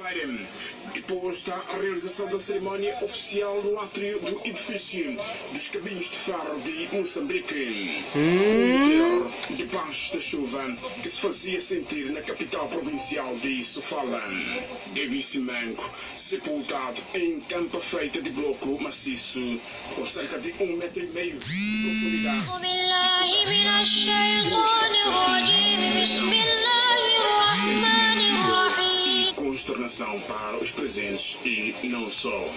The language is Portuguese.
Depois da realização da cerimónia oficial no átrio do edifício dos Caminhos de Ferro de Moçambique. O terror debaixo da chuva que se fazia sentir na capital provincial de Sofala. Davis Simango, sepultado em campa feita de bloco maciço, com cerca de 1,5 metro de profundidade. Consternação para os presentes e não só.